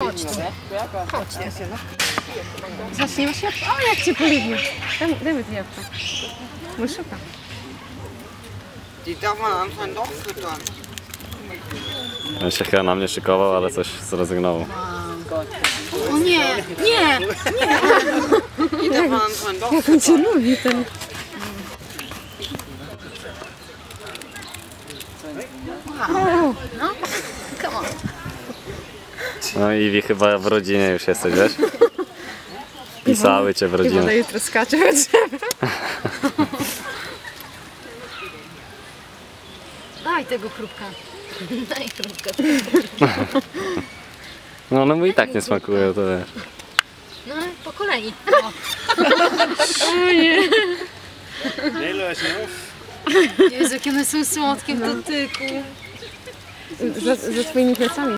Chodź tu. Chodź tu. Zacznij masz jabłko. O, jak cię polubił. Dajmy to jabłko. Mój szuka. Die darf man anscheinend doch füttern. On się chyba na mnie szykował, ale coś zrezygnował. O nie, nie, nie. Die darf man anscheinend doch Jak on cię lubi, ten. Wow. No, come on. No i Iwi, chyba w rodzinie już jesteś, wiesz? Pisały cię w I rodzinę. woda jutro skacze we drzewie. Daj tego chrupka. Daj chrupka. No mu i tak nie smakuje, to wiesz. No ale po kolei. Jezu, jakie one są słodkie w dotyku. Za twoimi plecami.